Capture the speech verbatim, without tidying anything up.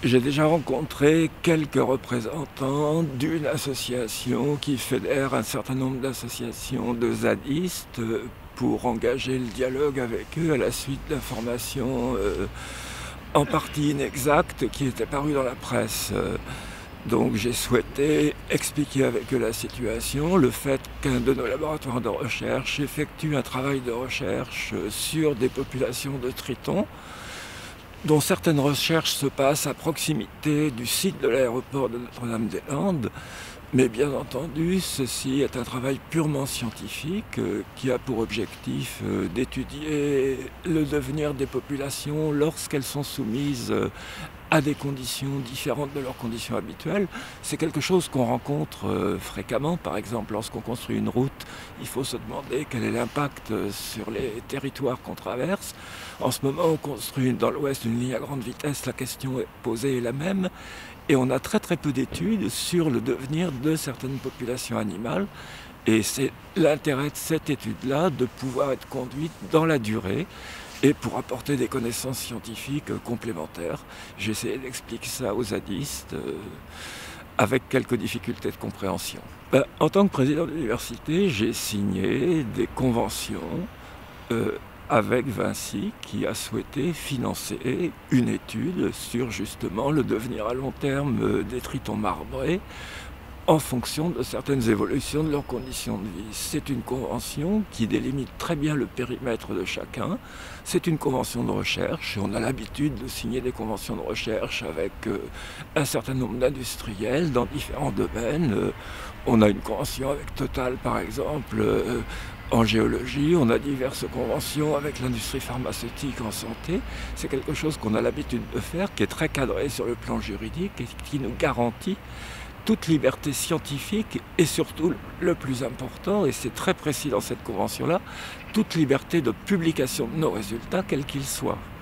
J'ai déjà rencontré quelques représentants d'une association qui fédère un certain nombre d'associations de zadistes euh, pour engager le dialogue avec eux à la suite d'informations euh, en partie inexactes qui étaient parues dans la presse. Euh, Donc j'ai souhaité expliquer avec eux la situation, le fait qu'un de nos laboratoires de recherche effectue un travail de recherche sur des populations de tritons, dont certaines recherches se passent à proximité du site de l'aéroport de Notre-Dame-des-Landes. Mais bien entendu, ceci est un travail purement scientifique euh, qui a pour objectif euh, d'étudier le devenir des populations lorsqu'elles sont soumises euh, à des conditions différentes de leurs conditions habituelles. C'est quelque chose qu'on rencontre euh, fréquemment. Par exemple, lorsqu'on construit une route, il faut se demander quel est l'impact euh, sur les territoires qu'on traverse. En ce moment, on construit dans l'Ouest une ligne à grande vitesse. La question est posée est la même. Et on a très très peu d'études sur le devenir de certaines populations animales. Et c'est l'intérêt de cette étude-là de pouvoir être conduite dans la durée et pour apporter des connaissances scientifiques complémentaires. J'ai essayé d'expliquer ça aux zadistes euh, avec quelques difficultés de compréhension. Ben, en tant que président de l'université, j'ai signé des conventions euh, avec Vinci qui a souhaité financer une étude sur justement le devenir à long terme des tritons marbrés en fonction de certaines évolutions de leurs conditions de vie. C'est une convention qui délimite très bien le périmètre de chacun. C'est une convention de recherche. On a l'habitude de signer des conventions de recherche avec euh, un certain nombre d'industriels dans différents domaines. Euh, on a une convention avec Total, par exemple, euh, en géologie. On a diverses conventions avec l'industrie pharmaceutique en santé. C'est quelque chose qu'on a l'habitude de faire, qui est très cadré sur le plan juridique et qui nous garantit toute liberté scientifique et surtout le plus important, et c'est très précis dans cette convention-là, toute liberté de publication de nos résultats, quels qu'ils soient.